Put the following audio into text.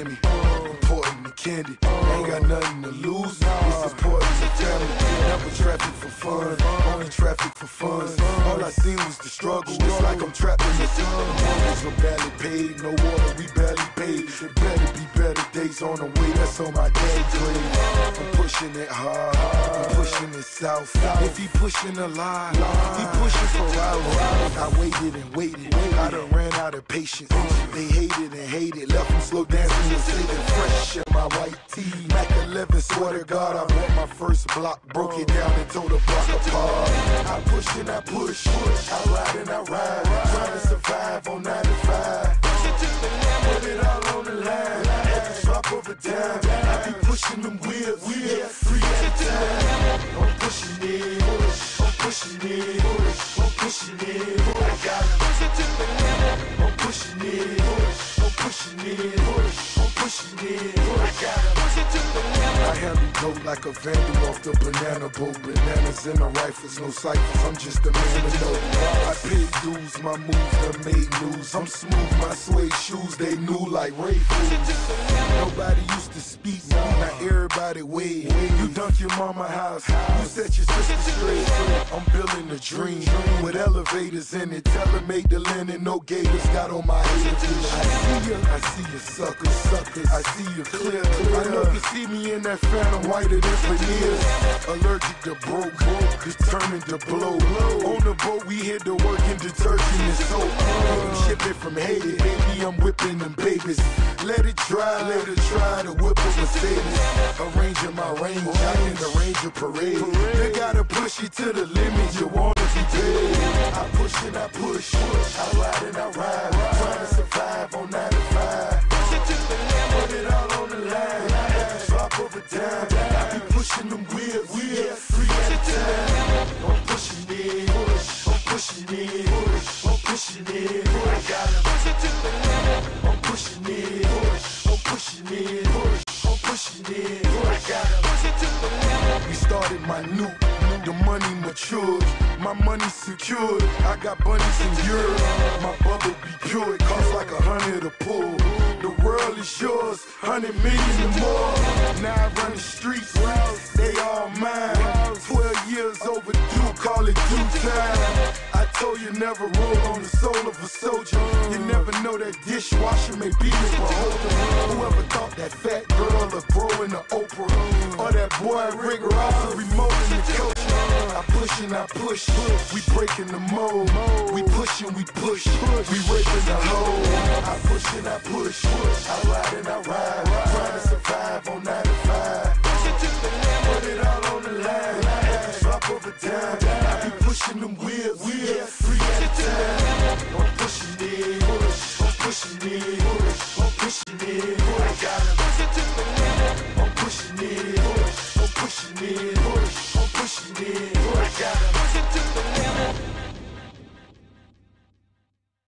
Miami. Important and candy. Ain't got nothing to lose. It's important to family. Never traffic for fun. Only traffic for fun. All I seen was the struggle. It's like I'm trapped in the sun. Mortgage are barely paid. No water, we barely paid. There better be better days on the way. That's on my dad's grave. I'm pushing it hard. I'm pushing it south. If he pushing a lie, he pushing for hours. I waited and waited. I done ran out of patience. They hated and hated. Left them slow dancing and singing fresh in my white tee. Mac 11, swear to God, I bought my first block. Broke it down and tore the block apart. I push and I push. I ride and I ride. Trying to survive on 9 to 5. Put it all on the line. At the drop of a dime. I be pushing them wheels. Yeah, 3 at a time. I'm pushing it. I'm pushing it. I'm pushing it. I got it. I'm pushing it. I'm pushing it. I'm pushing it. I got it. I handle dope like a vandal off the banana boat. Bananas in the rifles, no ciphers. I'm just a man to know. I paid dues, my moves done made news. I'm smooth, my suede shoes, they new like Ray Foods. Nobody used to speak, now everybody wave. You dunk your mama house, you set your sister straight. I'm building a dream with elevators in it. Tell her make the linen, no gators. Got on my haters. I see you suckers. I see you clear. I know you see me in that phantom whiter than veneers. Allergic to broke, determined to blow. On the boat we hit the work in detergent and soap. Ship it from Haiti, baby, I'm whipping them babies. Let it try to whip a Mercedes. Arranging my range, I in the Ranger parade. You gotta push it to the limit, you wanna be paid. I push and I push, I ride and I ride. Trying to survive on 9 to 5. Put it all on the line, at the drop of a dime. I be pushing them wheels, yeah, 3 at a time. I'm pushing it, I'm pushing it, I'm pushing it. I got it. I'm pushing it, I'm pushing it, I'm pushing it. I got it. We started minute, the money matured, my money secured. I got bunnies in Europe, my bubble be pure. It costs like 100 a pull. The world is yours, 100 million and more. Now I run the streets, they all mine. 12 years overdue, call it due time. I told you never roll on the soul of a soldier. You never know that dishwasher may be your beholder. Whoever thought that fat girl would grow into Oprah, or that boy Rick Ross would remote in the culture. I push and I push, we breaking the mold. We push and we push, we raping the hole. I push and I push, I ride and I ride. Trying to survive on 9 to 5. Put it all on the line, at the drop of a dime. I be pushing them wheels, yeah.